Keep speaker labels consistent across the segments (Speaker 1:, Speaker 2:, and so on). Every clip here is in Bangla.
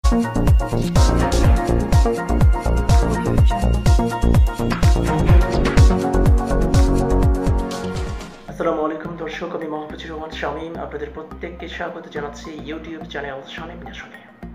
Speaker 1: আসসালামু আলাইকুম দর্শক, আমি মোহাম্মদ রহমান শামীম আপনাদের প্রত্যেককে স্বাগত জানাচ্ছি ইউটিউব চ্যানেল শামীম ন্যাশনে।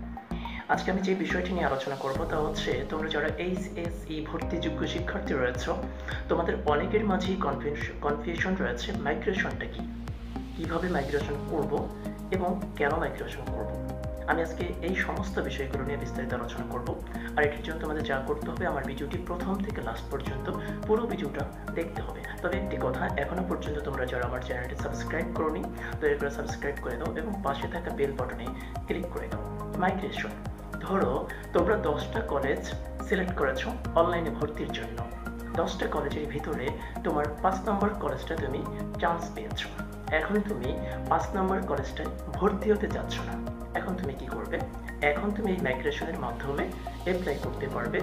Speaker 1: আজকে আমি যে বিষয়টি নিয়ে আলোচনা করব তা হচ্ছে, তোমরা যারা এইচএসই ভর্তিযোগ্য শিক্ষার্থী রয়েছে, তোমাদের অনেকের মাঝেই কনফিউশন রয়েছে মাইগ্রেশনটা কি, কিভাবে মাইগ্রেশন করব এবং কেন মাইগ্রেশন করব। আমি আজকে এই সমস্ত বিষয়গুলো নিয়ে বিস্তারিত আলোচনা করব। আর এটির জন্য তোমাদের যা করতে হবে, আমার ভিডিওটি প্রথম থেকে লাস্ট পর্যন্ত পুরো ভিডিওটা দেখতে হবে। তবে একটি কথা, এখনো পর্যন্ত তোমরা যারা আমার চ্যানেলটি সাবস্ক্রাইব করোনি, দয়া করে সাবস্ক্রাইব করে দাও এবং পাশে থাকা বেল বাটনে ক্লিক করে দাও। মাইগ্রেশন, ধরো তোমরা 10টা কলেজ সিলেক্ট করেছো অনলাইনে ভর্তির জন্য। 10টা কলেজের ভিতরে তোমার 5 নম্বর কলেজটা তুমি চান্স পেয়েছো। এখন তুমি 5 নম্বর কলেজটায় ভর্তি হতে যাচ্ছ না। এখন তুমি কি করবে? এখন তুমি এই মাইগ্রেশনের মাধ্যমে অ্যাপ্লাই করতে পারবে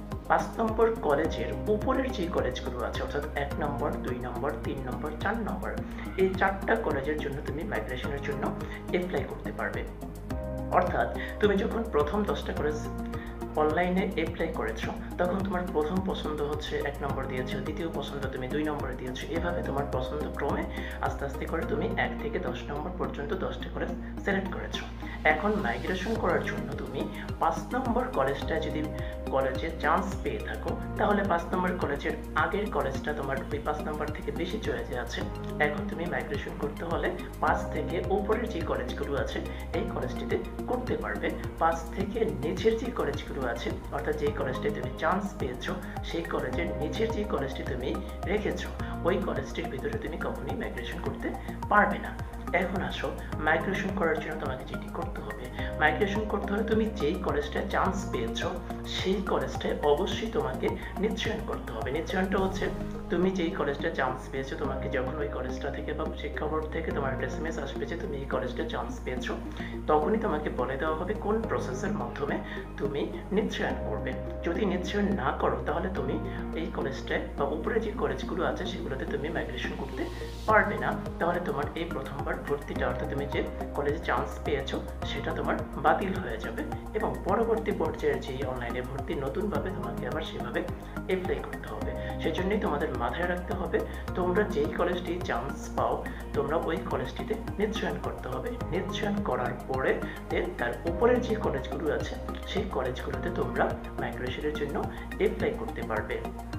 Speaker 1: 5 নম্বর কলেজের উপরের যে কলেজগুলো আছে, অর্থাৎ 1 নম্বর, 2 নম্বর, 3 নম্বর, 4 নম্বর, এই 4টা কলেজের জন্য তুমি মাইগ্রেশনের জন্য অ্যাপ্লাই করতে পারবে। অর্থাৎ তুমি যখন প্রথম 10টা কলেজ অনলাইনে অ্যাপ্লাই করেছো, তখন তোমার প্রথম পছন্দ হচ্ছে 1 নম্বর দিয়েছো, দ্বিতীয় পছন্দ তুমি 2 নম্বরে দিয়েছো। এভাবে তোমার পছন্দ ক্রমে আস্তে আস্তে করে তুমি 1 থেকে 10 নম্বর পর্যন্ত 10টা কলেজ সিলেক্ট করেছো। এখন মাইগ্রেশন করার জন্য তুমি 5 নম্বর কলেজটা যদি কলেজে চান্স পেয়ে থাকো, তাহলে 5 নম্বর কলেজের আগের কলেজটা তোমার ওই 5 নম্বর থেকে বেশি চয়েসে আছে। এখন তুমি মাইগ্রেশন করতে হলে 5 থেকে উপরের যে কলেজগুলো আছে এই কলেজটিতে করতে পারবে। 5 থেকে নিচের যে কলেজগুলো আছে, অর্থাৎ যে কলেজটায় তুমি চান্স পেয়েছো সেই কলেজের নিচের যে কলেজটি তুমি রেখেছো, ওই কলেজটির ভিতরে তুমি কখনোই মাইগ্রেশন করতে পারবে না। এখন আসো, মাইগ্রেশন করার জন্য তোমাকে যেটি করতে হবে, মাইগ্রেশন করতে হলে তুমি যেই কলেজটায় চান্স পেয়েছো সেই কলেজটায় অবশ্যই তোমাকে নিশ্চয়ন করতে হবে। নিশ্চয়নটা হচ্ছে, তুমি যেই কলেজটায় চান্স পেয়েছো, তোমাকে যখন ওই কলেজটা থেকে বা শিক্ষা বোর্ড থেকে তোমার এসএমএস আসবে যে তুমি এই কলেজটায় চান্স পেয়েছো, তখনই তোমাকে বলে দেওয়া হবে কোন প্রসেসের মাধ্যমে তুমি নিশ্চয়ন করবে। যদি নিশ্চয়ন না করো, তাহলে তুমি এই কলেজটায় বা উপরে যে কলেজগুলো আছে সেগুলোতে তুমি মাইগ্রেশন করতে পারবে না। তাহলে তোমার এই প্রথমবার ভর্তিটা, অর্থাৎ তুমি যে কলেজে চান্স পেয়েছো সেটা তোমার বাতিল হয়ে যাবে এবং পরবর্তী পর্যায়ের যে অনলাইনে ভর্তি নতুনভাবে তোমাকে আবার সেভাবে অ্যাপ্লাই করতে হবে। সেজন্যই তোমাদের মাথায় রাখতে হবে, তোমরা যেই কলেজটি চান্স পাও তোমরা ওই কলেজটিতে নিশ্চয়ন করতে হবে। নিশ্চয়ন করার পরে তার উপরের যে কলেজগুলো আছে সেই কলেজগুলোতে তোমরা মাইগ্রেশনের জন্য অ্যাপ্লাই করতে পারবে।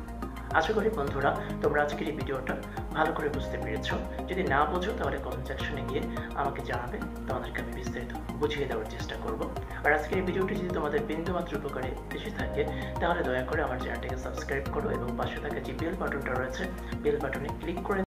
Speaker 1: আশা করি বন্ধুরা তোমরা আজকের এই ভিডিওটা ভালো করে বুঝতে পেরেছো। যদি না বোঝো তাহলে কমেন্ট সেকশনে গিয়ে আমাকে জানাবে, তোমাদেরকে আমি বিস্তারিত বুঝিয়ে দেওয়ার চেষ্টা করব। আর আজকের এই ভিডিওটি যদি তোমাদের বিন্দুমাত্র উপকারে এসে থাকে, তাহলে দয়া করে আমার চ্যানেলটাকে সাবস্ক্রাইব করো এবং পাশে থাকা যে বেল বাটনটা রয়েছে বেল বাটনে ক্লিক করে